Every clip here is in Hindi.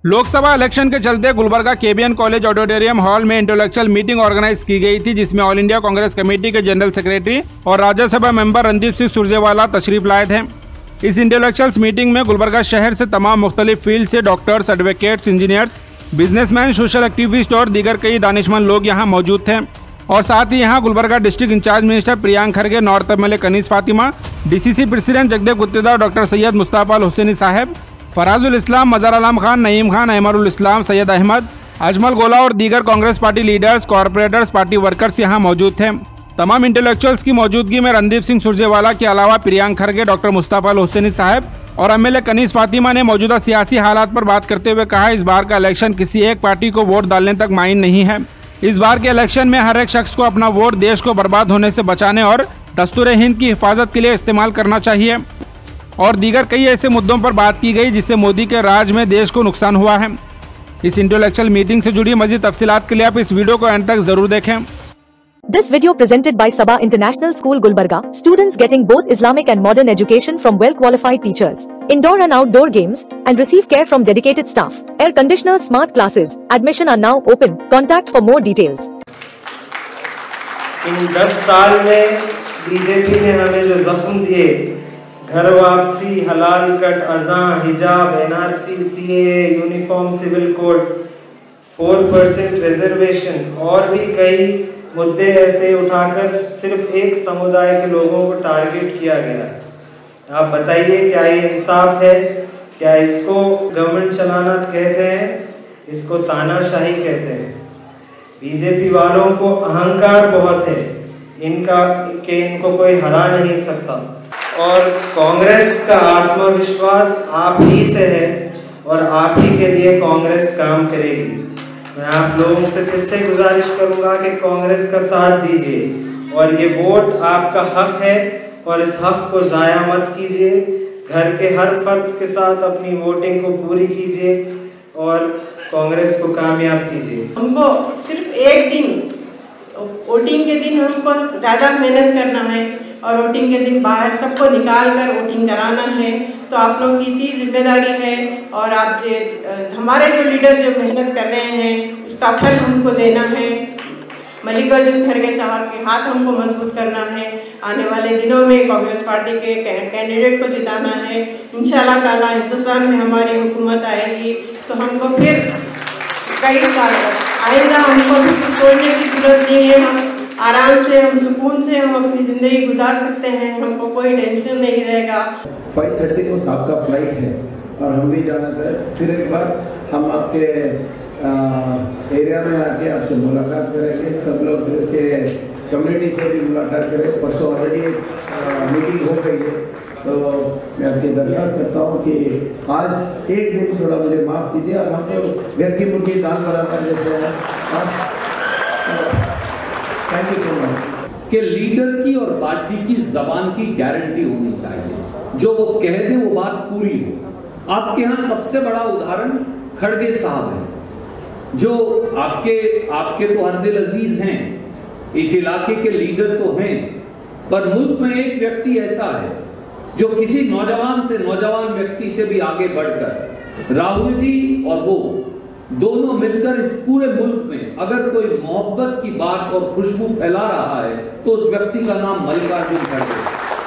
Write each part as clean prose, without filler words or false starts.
लोकसभा इलेक्शन के चलते Gulbarga KBN college auditorium hall में इंटेलेक्चुअल मीटिंग ऑर्गेनाइज की गई थी, जिसमें ऑल इंडिया कांग्रेस कमेटी के जनरल सेक्रेटरी और राज्यसभा मेंबर रणदीप सिंह सुरजेवाला तशरीफ लाए थे। इस इंटेलेक्चुअल्स मीटिंग में गुलबर्गा शहर से तमाम मुख्तलिफ फील्ड से doctors, advocates, engineers, businessmen, social activist और दीगर कई दानिशमंद लोग यहाँ मौजूद थे। और साथ ही यहाँ Gulbarga district incharge minister Priyank Kharge, north MLA Kaneez Fatima, DCC president Jagdev Guttedar, doctor Syed Mustafa Al Hussaini साहब, फराजुल इस्लाम, मज़हर आलम खान, नईम खान, अहमरुल इस्लाम, सैयद अहमद, अजमल गोला और दीगर Congress party leaders, corporators, party workers यहाँ मौजूद थे। तमाम इंटेलेक्चुअल्स की मौजूदगी में रणदीप सिंह सुरजेवाला के अलावा प्रियांक खरगे, डॉक्टर मुस्तफा अल हुसैनी साहब और एमएलए कनीज फातिमा ने मौजूदा सियासी हालात पर बात करते हुए कहा, इस बार का इलेक्शन किसी एक पार्टी को वोट डालने तक मायन नहीं है। इस बार के इलेक्शन में हर एक शख्स को अपना वोट देश को बर्बाद होने से बचाने और दस्तूर हिंद की हिफाजत के लिए इस्तेमाल करना चाहिए। और दीगर कई ऐसे मुद्दों पर बात की गई जिससे मोदी के राज में देश को नुकसान हुआ है। इस इंटेलेक्चुअल मीटिंग से जुड़ी मजीद तफसीलात के लिए आप इस वीडियो को एंड तक जरूर देखें। This video presented by Sabha International School Gulbarga, students getting both Islamic and modern education from well-qualified teachers, indoor and outdoor games, and receive care from dedicated staff. Air conditioners, smart classes, admission are now open. Contact for more details. इन 10 साल में बीजेपी ने हमें जो जख्म दिए, घर वापसी, हलाल कट, अज़ां, हिजाब, NRC, CAA, uniform civil code, 4% reservation और भी कई मुद्दे ऐसे उठाकर सिर्फ एक समुदाय के लोगों को टारगेट किया गया है। आप बताइए, क्या ये इंसाफ है? क्या इसको गवर्नमेंट चलाना कहते हैं? इसको तानाशाही कहते हैं। बीजेपी वालों को अहंकार बहुत है, इनको कोई हरा नहीं सकता। और कांग्रेस का आत्मविश्वास आप ही से है और आप ही के लिए कांग्रेस काम करेगी। मैं आप लोगों से फिर से गुजारिश करूंगा कि कांग्रेस का साथ दीजिए और ये वोट आपका हक है और इस हक को ज़ाया मत कीजिए। घर के हर फर्द के साथ अपनी वोटिंग को पूरी कीजिए और कांग्रेस को कामयाब कीजिए। हमको सिर्फ एक दिन वोटिंग के दिन हमको ज़्यादा मेहनत करना है और वोटिंग के दिन बाहर सबको निकाल कर वोटिंग कराना है। तो आप लोगों की इतनी जिम्मेदारी है और आप हमारे जो लीडर्स जो मेहनत कर रहे हैं उसका फल हमको देना है। मल्लिकार्जुन खड़गे साहब के हाथ हमको मजबूत करना है। आने वाले दिनों में कांग्रेस पार्टी के कैंडिडेट को जिताना है। इंशाल्लाह ताला हिंदुस्तान में हमारी हुकूमत आएगी तो हमको फिर कई साल आएगा, हमको भी सोचने की जरूरत नहीं है। हम आराम से, हम सुकून से हम अपनी ज़िंदगी गुजार सकते हैं, हमको कोई टेंशन नहीं रहेगा। 5:30 को आपका फ्लाइट है और हम भी जाना था। फिर एक बार हम आपके एरिया में आके आपसे मुलाकात करेंगे, सब लोग के कम्युनिटी से भी मुलाकात करें। परसों ऑलरेडी मीटिंग हो गई है, तो मैं आपकी दरख्वास्त करता हूँ कि आज एक दिन थोड़ा मुझे माफ़ कीजिए और हम लोग घर की मुर्गी दाल बराबर जैसे हैं। Thank you so much. कि लीडर की और पार्टी की जबान की गारंटी होनी चाहिए, जो वो कह दे वो बात पूरी हो। आपके यहाँ सबसे बड़ा उदाहरण खड़गे साहब है, जो आपके तो हर दिल अजीज हैं, इस इलाके के लीडर तो हैं, पर मुल्क में एक व्यक्ति ऐसा है जो किसी नौजवान से नौजवान व्यक्ति से भी आगे बढ़कर, राहुल जी और वो दोनों मिलकर इस पूरे मुल्क में अगर कोई मोहब्बत की बात और खुशबू फैला रहा है तो उस व्यक्ति का नाम मल्लिकार्जुन खड़गे।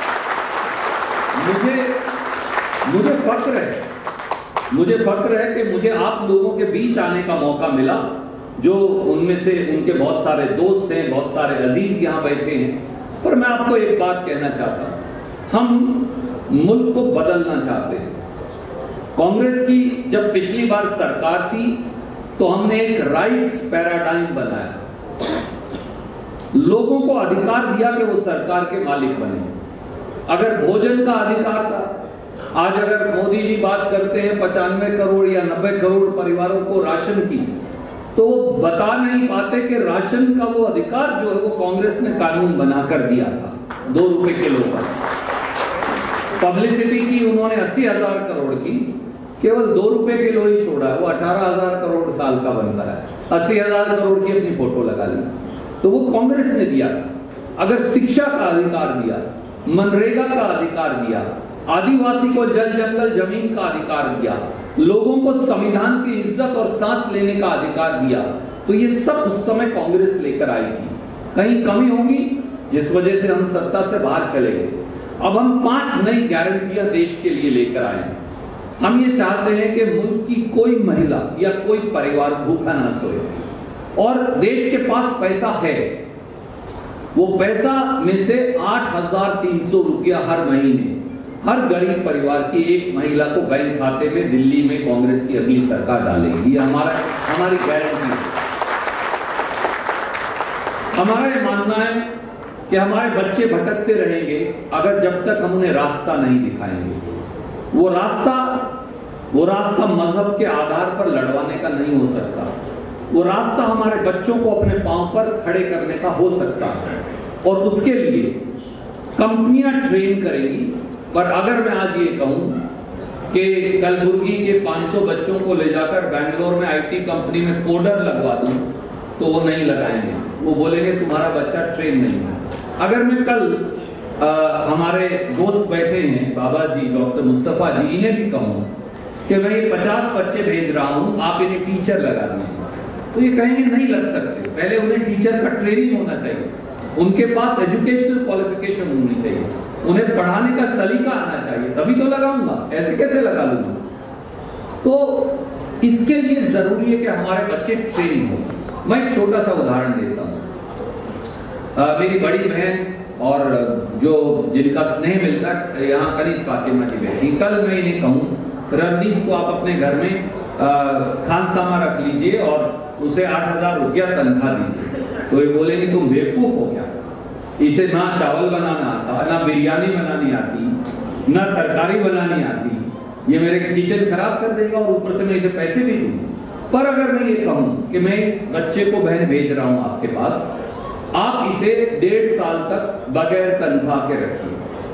मुझे फख्र है कि मुझे आप लोगों के बीच आने का मौका मिला, जो उनमें से उनके बहुत सारे दोस्त हैं, बहुत सारे अजीज यहाँ बैठे हैं। पर मैं आपको एक बात कहना चाहता हूँ, हम मुल्क को बदलना चाहते हैं। कांग्रेस की जब पिछली बार सरकार थी तो हमने एक राइट्स पैराडाइम बनाया, लोगों को अधिकार दिया कि वो सरकार के मालिक बने। अगर भोजन का अधिकार था, आज अगर मोदी जी बात करते हैं 95 करोड़ या 90 करोड़ परिवारों को राशन की, तो वो बता नहीं पाते कि राशन का वो अधिकार जो है वो कांग्रेस ने कानून बनाकर दिया था 2 रुपए किलो पर। पब्लिसिटी की उन्होंने 80,000 करोड़ की, केवल 2 रुपए किलो ही छोड़ा है, वो 18,000 करोड़ साल का बन रहा है। 80,000 करोड़ की अपनी फोटो लगा ली, तो वो कांग्रेस ने दिया था। अगर शिक्षा का अधिकार दिया, मनरेगा का अधिकार दिया, आदिवासी को जल जंगल जमीन का अधिकार दिया, लोगों को संविधान की इज्जत और सांस लेने का अधिकार दिया, तो ये सब उस समय कांग्रेस लेकर आई थी। कहीं कमी होगी जिस वजह से हम सत्ता से बाहर चले गए। अब हम 5 नई गारंटियां देश के लिए लेकर आए हैं। हम ये चाहते हैं कि मुल्क की कोई महिला या कोई परिवार भूखा ना सोए, और देश के पास पैसा है, वो पैसा में से 8,300 रुपया हर महीने हर गरीब परिवार की एक महिला को बैंक खाते में दिल्ली में कांग्रेस की अगली सरकार डालेगी। ये हमारी गारंटी है। हमारा ये मानना है कि हमारे बच्चे भटकते रहेंगे अगर जब तक हम उन्हें रास्ता नहीं दिखाएंगे। वो रास्ता मजहब के आधार पर लड़वाने का नहीं हो सकता। वो रास्ता हमारे बच्चों को अपने पांव पर खड़े करने का हो सकता है, और उसके लिए कंपनियां ट्रेन करेंगी। पर अगर मैं आज ये कहूं कि कलबुर्गी के 500 बच्चों को ले जाकर बैंगलोर में आईटी कंपनी में कोडर लगवा दूं, तो वो नहीं लगाएंगे। वो बोलेंगे तुम्हारा बच्चा ट्रेन नहीं है। अगर मैं कल हमारे दोस्त बैठे हैं बाबा जी, डॉक्टर मुस्तफा जी, इन्हें भी कहूं कि मैं 50 बच्चे भेज रहा हूं, आप इन्हें टीचर लगा दीजिए, तो ये कहेंगे नहीं लग सकते। पहले उन्हें टीचर का ट्रेनिंग होना चाहिए, उनके पास एजुकेशनल क्वालिफिकेशन होनी चाहिए, उन्हें पढ़ाने का सलीका आना चाहिए, तभी तो लगाऊंगा, ऐसे कैसे लगा लूंगा। तो इसके लिए जरूरी है कि हमारे बच्चे ट्रेन हो। मैं एक छोटा सा उदाहरण देता हूं। मेरी बड़ी बहन और जो जिनका स्नेह मिलता है यहाँ कनीज फातिमा की बेटी, कल मैं इन्हें कहूं रणदीप को आप अपने घर में खानसामा रख लीजिए और उसे 8,000 रुपया तनख्वाह दीजिए, तो ये बोलेंगे तुम बेवकूफ हो गया, इसे ना चावल बनाना आता, ना बिरयानी बनानी आती, ना तरकारी बनानी आती, ये मेरे किचन खराब कर देगा और ऊपर से मैं इसे पैसे भी दूं। पर अगर मैं ये कहूं कि मैं इस बच्चे को बहन भेज रहा हूं आपके पास, आप इसे 1.5 साल तक बगैर तनख्वाह के रखिए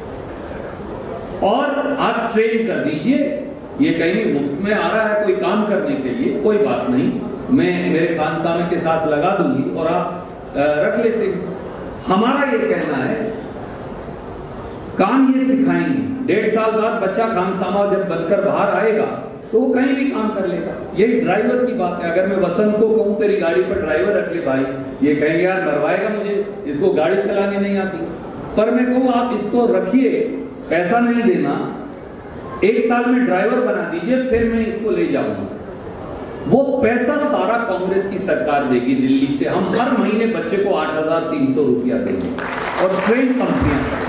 और आप ट्रेन कर दीजिए। ये कहीं मुफ्त में आ रहा है कोई काम करने के लिए, कोई बात नहीं, मैं मेरे खानसामे के साथ लगा दूंगी और आप रख लेते। हमारा ये कहना है काम ये सिखाएंगे। 1.5 साल बाद बच्चा खानसामा जब बनकर बाहर आएगा तो वो कहीं भी काम कर लेगा। यही ड्राइवर की बात है। अगर मैं वसंत को कहूं तेरी गाड़ी पर ड्राइवर रख ले भाई, ये कहेंगे यार मरवाएगा मुझे, इसको गाड़ी चलानी नहीं आती। पर मैं कहूं आप इसको रखिए, पैसा नहीं देना, 1 साल में ड्राइवर बना दीजिए, फिर मैं इसको ले जाऊंगा। वो पैसा सारा कांग्रेस की सरकार देगी दिल्ली से। हम हर महीने बच्चे को 8,300 रुपया देंगे और ट्रेन कंपनियां करेंगे,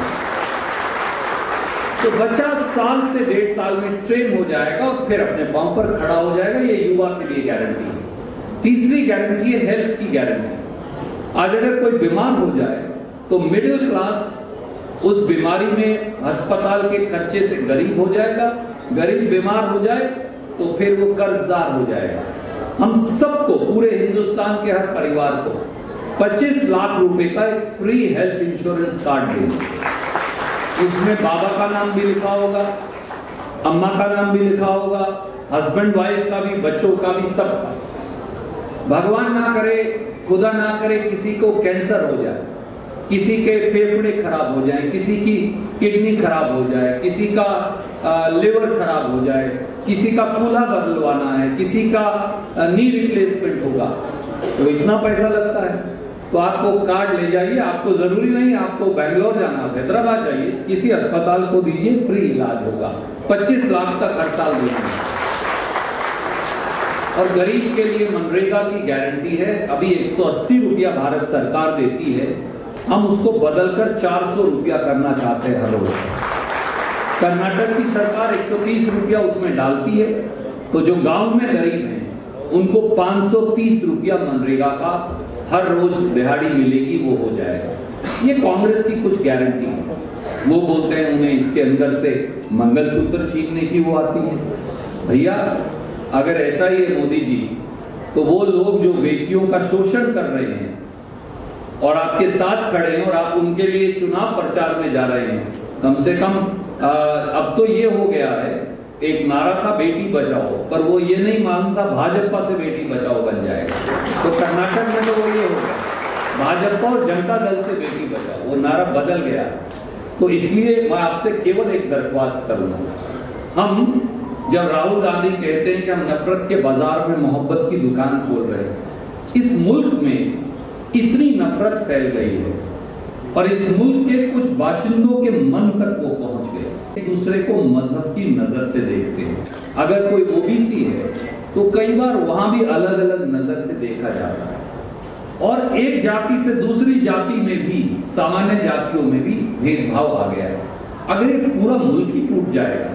तो बच्चा साल से 1.5 साल में ट्रेन हो जाएगा और फिर अपने पांव पर खड़ा हो जाएगा। ये युवा के लिए गारंटी है। तीसरी गारंटी है हेल्थ की गारंटी। आज अगर कोई बीमार हो जाए तो मिडिल क्लास उस बीमारी में अस्पताल के खर्चे से गरीब हो जाएगा, गरीब बीमार हो जाए तो फिर वो कर्जदार हो जाएगा। हम सबको, पूरे हिंदुस्तान के हर परिवार को 25 लाख रुपए का एक फ्री हेल्थ इंश्योरेंस कार्ड देंगे। उसमें बाबा का नाम भी लिखा होगा, अम्मा का नाम भी लिखा होगा, हस्बैंड वाइफ का भी, बच्चों का भी, सबका। भगवान ना करे, खुदा ना करे किसी को कैंसर हो जाए, किसी के फेफड़े खराब हो जाए, किसी की किडनी खराब हो जाए, किसी का लिवर खराब हो जाए, किसी का कूल्हा बदलवाना है, किसी का नी रिप्लेसमेंट होगा, तो इतना पैसा लगता है। तो आपको कार्ड ले जाइए, आपको जरूरी नहीं आपको बैंगलोर जाना, हैदराबाद जाइए, किसी अस्पताल को दीजिए, फ्री इलाज होगा। 25 लाख तक हर साल देंगे। और गरीब के लिए मनरेगा की गारंटी है। अभी 180 रुपया भारत सरकार देती है, हम उसको बदलकर 400 रुपया करना चाहते हैं हर रोज। कर्नाटक की सरकार 130 रुपया उसमें डालती है, तो जो गांव में गरीब हैं उनको 530 रुपया मनरेगा का हर रोज दिहाड़ी मिलेगी, वो हो जाएगा। ये कांग्रेस की कुछ गारंटी है। वो बोलते हैं उन्हें इसके अंदर से मंगलसूत्र छीनने की वो आती है। भैया अगर ऐसा ही है मोदी जी, तो वो लोग जो बेटियों का शोषण कर रहे हैं और आपके साथ खड़े हैं और आप उनके लिए चुनाव प्रचार में जा रहे हैं, कम से कम अब तो ये हो गया है, एक नारा था बेटी बचाओ, पर वो ये नहीं मानता भाजपा से बेटी बचाओ बन जाएगा। तो कर्नाटक में तो वो ये हो गया, भाजपा और जनता दल से बेटी बचाओ, वो नारा बदल गया। तो इसलिए मैं आपसे केवल एक दरख्वास्त करूंगा, हम जब राहुल गांधी कहते हैं कि हम नफरत के बाजार में मोहब्बत की दुकान खोल रहे हैं। इस मुल्क में इतनी नफरत फैल गई है और इस मुल्क के कुछ बाशिंदों के मन तक वो पहुंच गए, एक दूसरे को मजहब की नजर से देखते हैं। अगर कोई ओबीसी है तो कई बार वहां भी अलग अलग नजर से देखा जाता है और एक जाति से दूसरी जाति में भी, सामान्य जातियों में भी भेदभाव आ गया है। अगर ये पूरा मुल्क ही टूट जाएगा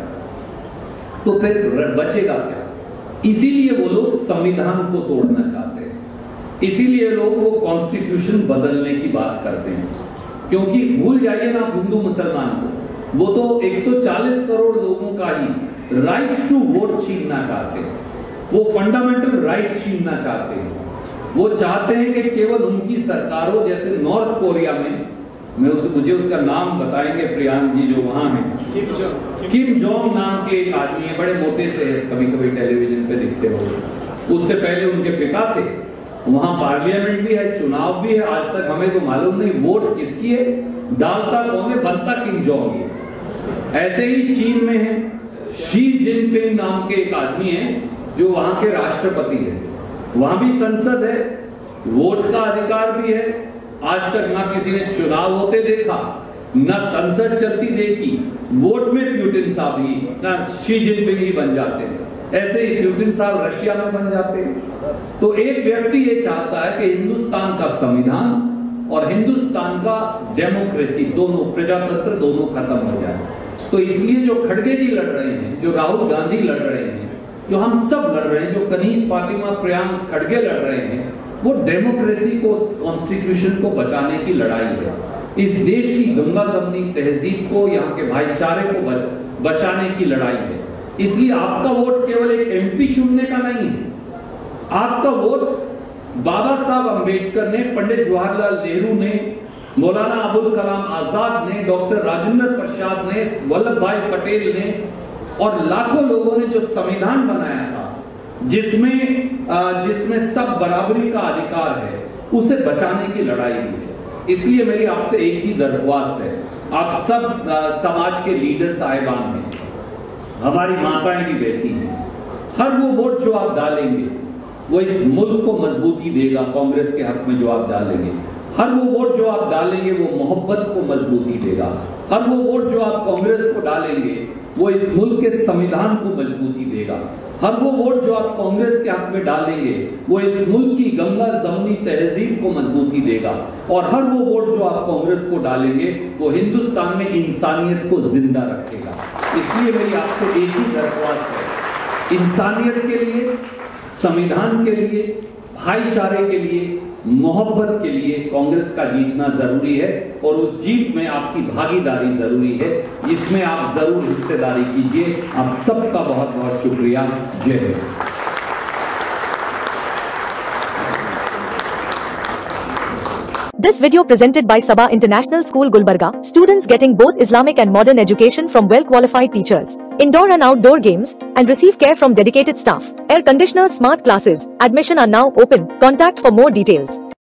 तो फिर बचेगा क्या? इसीलिए वो लोग संविधान को तोड़ना चाहते हैं, इसीलिए लोग वो कॉन्स्टिट्यूशन बदलने की बात करते हैं। क्योंकि भूल जाइए ना हिंदू मुसलमान को, वो तो 140 करोड़ लोगों का ही राइट टू वोट छीनना चाहते हैं, वो फंडामेंटल राइट छीनना चाहते हैं। वो चाहते हैं कि केवल उनकी सरकारों, जैसे नॉर्थ कोरिया में, मुझे उसका नाम बताएंगे प्रियांक जी जो वहां है, किम जोंग नाम के एक आदमी है, बड़े मोटे से, कभी कभी टेलीविजन पे दिखते हो। उससे पहले उनके पिता थे, वहां पार्लियामेंट भी है, चुनाव भी है, आज तक हमें तो मालूम नहीं वोट किसकी है, डालता कौन है, बनता किम जोंग है। ऐसे ही चीन में है, शी जिनपिंग नाम के एक आदमी है जो वहां के राष्ट्रपति है, वहां भी संसद है, वोट का अधिकार भी है। आज तक ना किसी ने चुनाव होते देखा, ना संसद चलती देखी, वोट में पुतिन साहब ही, ना शी जिनपिंग ही बन जाते हैं। ऐसे ही पुतिन साहब रशिया में बन जाते हैं। तो एक व्यक्ति ये चाहता है कि हिंदुस्तान का संविधान और हिंदुस्तान का डेमोक्रेसी दोनों, प्रजातंत्र दोनों खत्म हो जाए। तो इसलिए जो खड़गे जी लड़ रहे हैं, जो राहुल गांधी लड़ रहे हैं, जो हम सब लड़ रहे हैं, जो कनीज फातिमा प्रियांक खड़गे लड़ रहे हैं, वो डेमोक्रेसी को, कॉन्स्टिट्यूशन को बचाने की लड़ाई है। इस देश की गंगा जमनी तहजीब को, यहाँ के भाईचारे को बचाने की लड़ाई है। इसलिए आपका वोट केवल एक एमपी चुनने का नहीं है, आपका वोट बाबा साहब अंबेडकर ने, पंडित जवाहरलाल नेहरू ने, मौलाना अबुल कलाम आजाद ने, डॉक्टर राजेंद्र प्रसाद ने, वल्लभ भाई पटेल ने और लाखों लोगों ने जो संविधान बनाया था, जिसमें सब बराबरी का अधिकार है, उसे बचाने की लड़ाई हुई है। इसलिए मेरी आपसे एक ही दरख्वास्त है, आप सब समाज के लीडर साहिबान हैं, हमारी माताएं भी बैठी हैं, हर वो वोट जो आप डालेंगे वो इस मुल्क को मजबूती देगा। कांग्रेस के हक में जो आप डालेंगे, हर वो वोट जो आप डालेंगे वो मोहब्बत को मजबूती देगा। हर वो वोट जो आप कांग्रेस को डालेंगे वो इस मुल्क के संविधान को मजबूती देगा। हर वो वोट जो आप कांग्रेस के हक में डालेंगे वो इस मुल्क की गंगा जमनी तहजीब को मजबूती देगा। और हर वो वोट जो आप कांग्रेस को डालेंगे वो हिंदुस्तान में इंसानियत को जिंदा रखेगा। इसलिए मेरी आपसे एक ही दरख्वास्त है, इंसानियत के लिए, संविधान के लिए, भाईचारे के लिए, मोहब्बत के लिए कांग्रेस का जीतना जरूरी है और उस जीत में आपकी भागीदारी जरूरी है। इसमें आप जरूर हिस्सेदारी कीजिए। आप सबका बहुत बहुत शुक्रिया। जय Hind. This video presented by Sabha International School Gulbarga, students getting both Islamic and modern education from well-qualified teachers, indoor and outdoor games, and receive care from dedicated staff. Air conditioners, smart classes, admission are now open. Contact for more details.